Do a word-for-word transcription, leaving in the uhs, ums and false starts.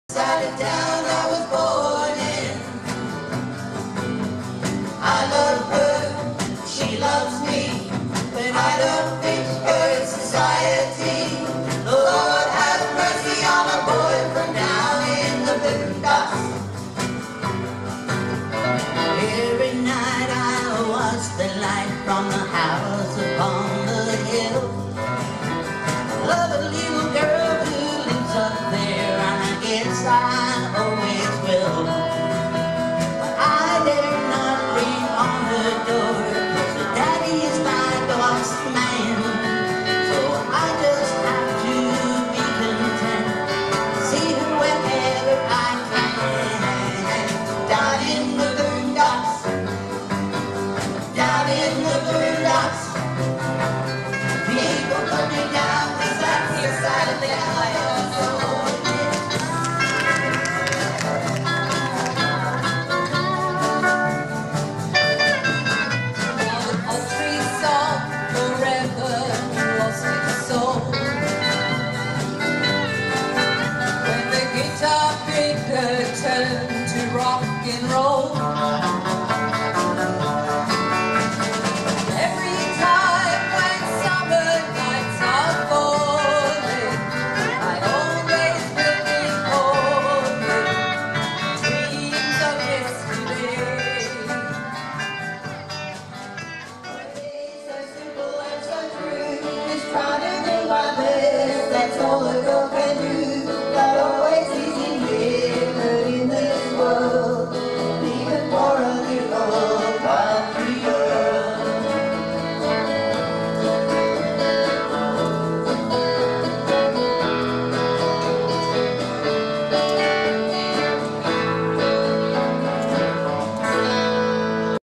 Side of town I was born in. I love her, she loves me, but I don't fit her society. The Lord have mercy on a boy from down in the boondocks. Every night I watch the light from the house upon the hill. Love a little girl who lives up there, and I guess I always will. But I dare not ring on her door, 'cause her daddy is my boss man. So I just have to be content, see her whenever I can. Down in the boondocks, down in the boondocks, people put me down 'cause that's the side of the life. Turn to rock and roll.